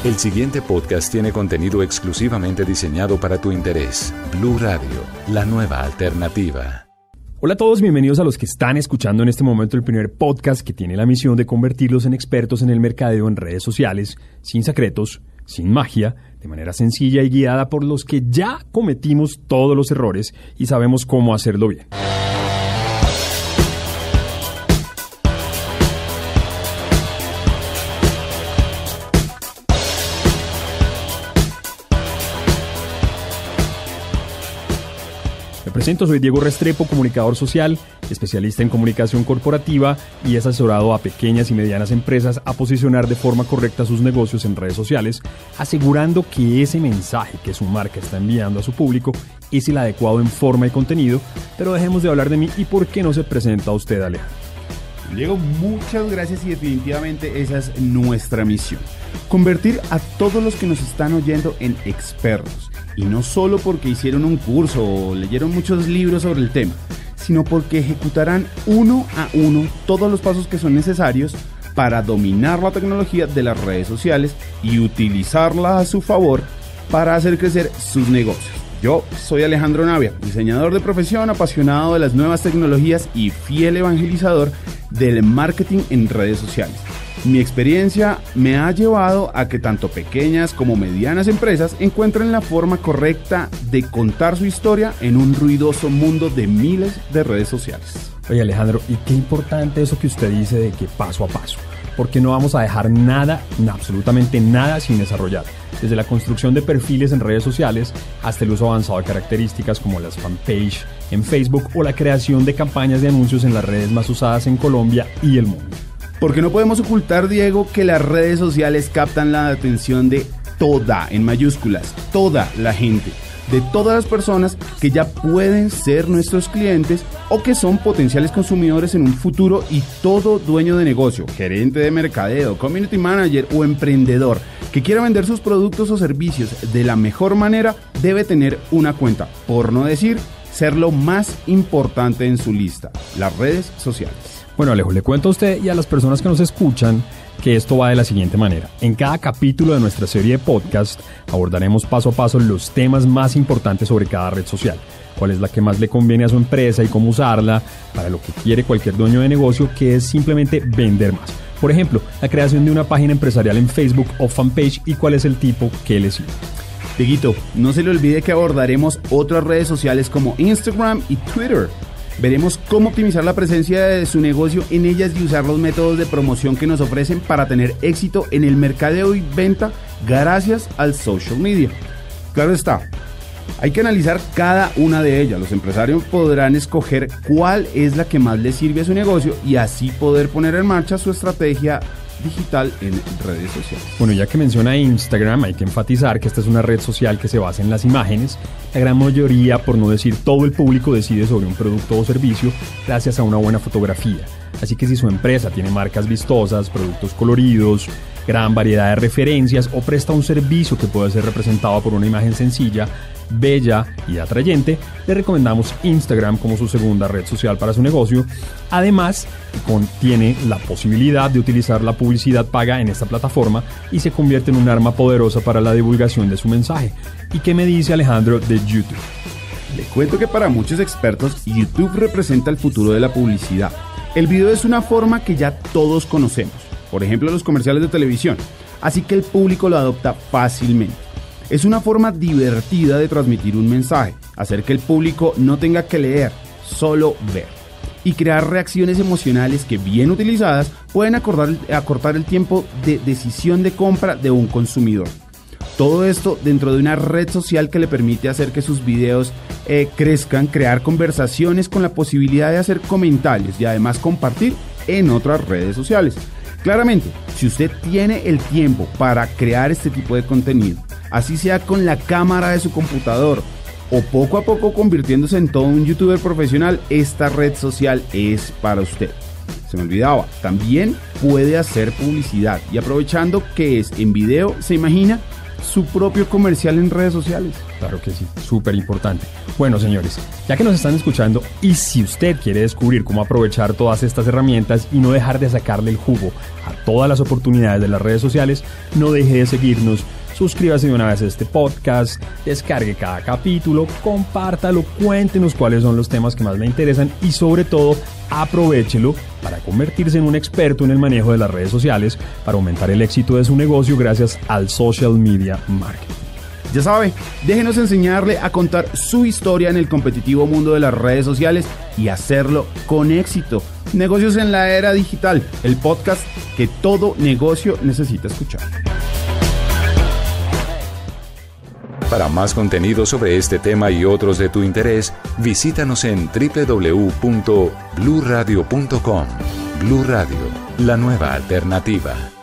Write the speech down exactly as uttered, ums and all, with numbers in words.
El siguiente podcast tiene contenido exclusivamente diseñado para tu interés. Blue Radio, la nueva alternativa. Hola a todos, bienvenidos a los que están escuchando en este momento el primer podcast que tiene la misión de convertirlos en expertos en el mercadeo en redes sociales, sin secretos, sin magia, de manera sencilla y guiada por los que ya cometimos todos los errores y sabemos cómo hacerlo bien. Me presento, soy Diego Restrepo, comunicador social, especialista en comunicación corporativa y he asesorado a pequeñas y medianas empresas a posicionar de forma correcta sus negocios en redes sociales, asegurando que ese mensaje que su marca está enviando a su público es el adecuado en forma y contenido. Pero dejemos de hablar de mí y por qué no se presenta a usted, Alejandro. Diego, muchas gracias y definitivamente esa es nuestra misión. Convertir a todos los que nos están oyendo en expertos. Y no solo porque hicieron un curso o leyeron muchos libros sobre el tema, sino porque ejecutarán uno a uno todos los pasos que son necesarios para dominar la tecnología de las redes sociales y utilizarla a su favor para hacer crecer sus negocios. Yo soy Alejandro Navia, diseñador de profesión, apasionado de las nuevas tecnologías y fiel evangelizador del marketing en redes sociales. Mi experiencia me ha llevado a que tanto pequeñas como medianas empresas encuentren la forma correcta de contar su historia en un ruidoso mundo de miles de redes sociales. Oye, Alejandro, y qué importante eso que usted dice de que paso a paso, porque no vamos a dejar nada, absolutamente nada sin desarrollar, desde la construcción de perfiles en redes sociales hasta el uso avanzado de características como las fanpage en Facebook o la creación de campañas de anuncios en las redes más usadas en Colombia y el mundo. Porque no podemos ocultar, Diego, que las redes sociales captan la atención de toda, en mayúsculas, toda la gente, de todas las personas que ya pueden ser nuestros clientes o que son potenciales consumidores en un futuro, y todo dueño de negocio, gerente de mercadeo, community manager o emprendedor que quiera vender sus productos o servicios de la mejor manera debe tener una cuenta, por no decir ser lo más importante en su lista, las redes sociales. Bueno, Alejo, le cuento a usted y a las personas que nos escuchan que esto va de la siguiente manera. En cada capítulo de nuestra serie de podcast abordaremos paso a paso los temas más importantes sobre cada red social. Cuál es la que más le conviene a su empresa y cómo usarla para lo que quiere cualquier dueño de negocio, que es simplemente vender más. Por ejemplo, la creación de una página empresarial en Facebook o fanpage y cuál es el tipo que le sirve. Dieguito, no se le olvide que abordaremos otras redes sociales como Instagram y Twitter. Veremos cómo optimizar la presencia de su negocio en ellas y usar los métodos de promoción que nos ofrecen para tener éxito en el mercadeo y venta gracias al social media. Claro está, hay que analizar cada una de ellas. Los empresarios podrán escoger cuál es la que más les sirve a su negocio y así poder poner en marcha su estrategia digital en redes sociales. Bueno, ya que menciona Instagram, hay que enfatizar que esta es una red social que se basa en las imágenes. La gran mayoría, por no decir todo el público, decide sobre un producto o servicio gracias a una buena fotografía. Así que si su empresa tiene marcas vistosas, productos coloridos, gran variedad de referencias o presta un servicio que puede ser representado por una imagen sencilla, bella y atrayente, le recomendamos Instagram como su segunda red social para su negocio. Además, contiene la posibilidad de utilizar la publicidad paga en esta plataforma y se convierte en un arma poderosa para la divulgación de su mensaje. ¿Y qué me dice Alejandro de YouTube? Le cuento que para muchos expertos, YouTube representa el futuro de la publicidad. El video es una forma que ya todos conocemos, por ejemplo los comerciales de televisión, así que el público lo adopta fácilmente. Es una forma divertida de transmitir un mensaje, hacer que el público no tenga que leer, solo ver, y crear reacciones emocionales que, bien utilizadas, pueden acordar, acortar el tiempo de decisión de compra de un consumidor. Todo esto dentro de una red social que le permite hacer que sus videos eh, crezcan, crear conversaciones con la posibilidad de hacer comentarios y además compartir en otras redes sociales. Claramente, si usted tiene el tiempo para crear este tipo de contenido, así sea con la cámara de su computador o poco a poco convirtiéndose en todo un youtuber profesional, esta red social es para usted. Se me olvidaba, también puede hacer publicidad y aprovechando que es en video, se imagina, su propio comercial en redes sociales. Claro que sí, súper importante. Bueno, señores, ya que nos están escuchando y si usted quiere descubrir cómo aprovechar todas estas herramientas y no dejar de sacarle el jugo a todas las oportunidades de las redes sociales, no deje de seguirnos. Suscríbase de una vez a este podcast, descargue cada capítulo, compártalo, cuéntenos cuáles son los temas que más le interesan y sobre todo aprovéchelo para convertirse en un experto en el manejo de las redes sociales para aumentar el éxito de su negocio gracias al social media marketing. Ya sabe, déjenos enseñarle a contar su historia en el competitivo mundo de las redes sociales y hacerlo con éxito. Negocios en la era digital, el podcast que todo negocio necesita escuchar. Para más contenido sobre este tema y otros de tu interés, visítanos en doble u doble u doble u punto blue radio punto com. Blue Radio, la nueva alternativa.